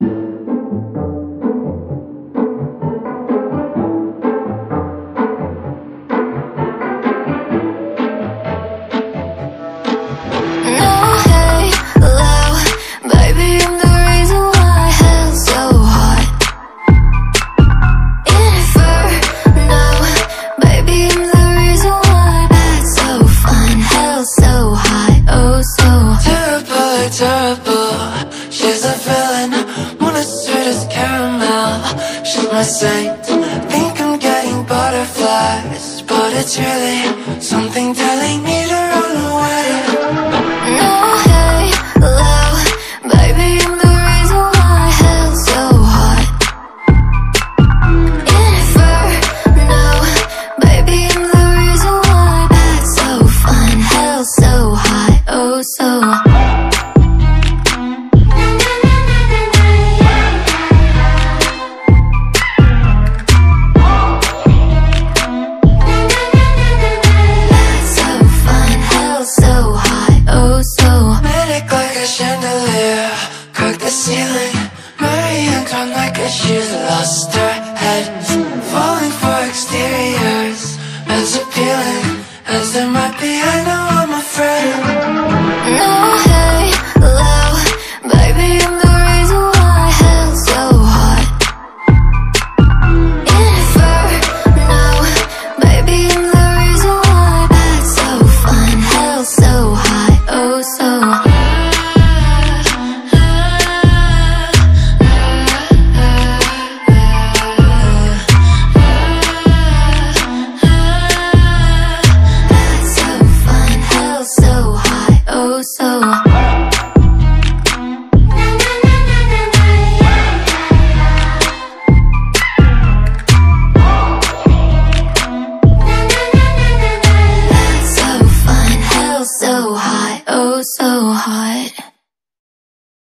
Think I'm getting butterflies, but it's really something telling me to run away. No halo, baby, I'm the reason why hell's so hot. Inferno, baby, I'm the reason why that's so fun. Hell's so hot, oh so hot. Manic like a chandelier, crack the ceiling. Antoinette, she's lost her